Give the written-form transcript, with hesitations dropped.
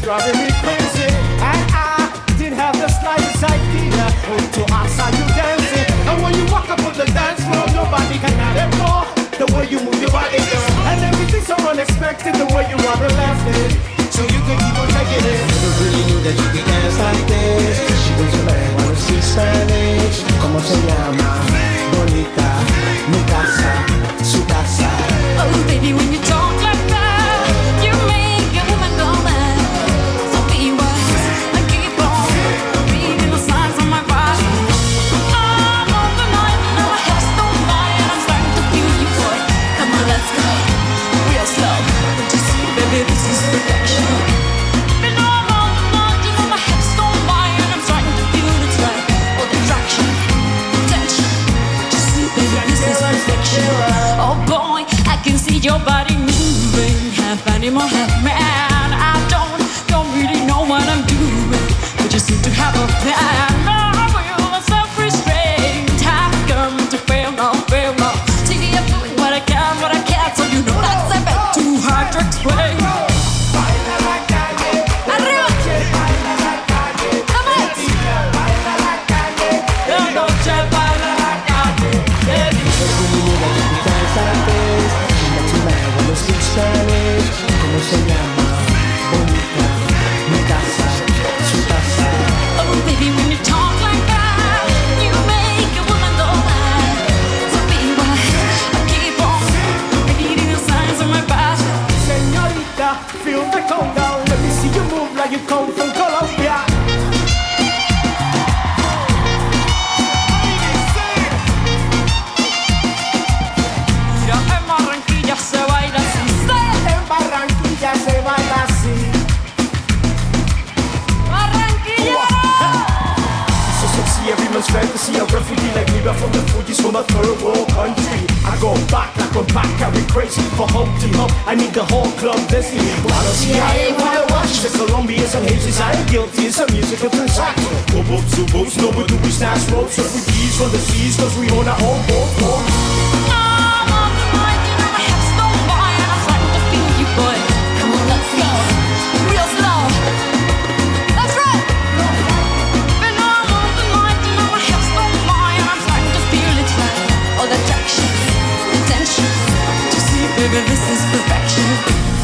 driving me crazy. And I didn't have the slightest idea until I saw you dancing. And when you walk up on the dance floor, nobody can ignore the way you move your body, girl. And everything's so unexpected, the way you wanna left it, so you can keep on taking it. Never really knew that you could dance like this. She was a man, wanna speak Spanish. Como se llama? Bonita, mi casa, su casa. Oh baby, when you talk like that, you make a woman go mad. So be wise, I keep on reading the signs on my body. I'm on the night and my head's on fire, and I'm starting to feel you, boy. Come on, let's go, real slow. Don't you see, baby, this is perfection. You know I'm on the night, you know my head's on fire, and I'm starting to feel it's right. All the attraction, tension. Don't you see, baby, this is perfection. Oh boy, I can see your body moving, half animal, half man. I don't really know what I'm doing, but you seem to have a plan. I will self-restraint, have come to fail now, fail now. See, I'm doing what I can, so you know that's a bit too hard to explain. Arriba. Come on. La noche baila la calle. Spanish, ¿cómo se llama? Bonita, mi casa, su casa. Oh baby, when you talk like that, you make a woman go mad. So be wise, I keep on reading the signs on my body. Señorita, feel the countdown. Let me see you move like you come from Colombia. Mira, en Barranquilla se baila así. En Barranquilla se baila así. Barranquilla. So sexy, every man's fantasy. A refugee like me, but from the Fuji's from a third world country. I go back like a back, carry crazy for Humpty Hump. I need the whole club dancing. While CIA, while I watch the Colombians and Haitians, I ain't guilty. It's a musical transaction. Go books to books, no we do we snatch ropes. Refugees from the seas, cause we own our own boat. I'm on the night, you know my head's on fire, and I'm starting to feel you, boy. Come on, let's go, real slow. That's right. And I'm on the night, you know my head's on fire, and I'm starting to feel it's right. All the attraction, the tension. To see, baby, this is perfection.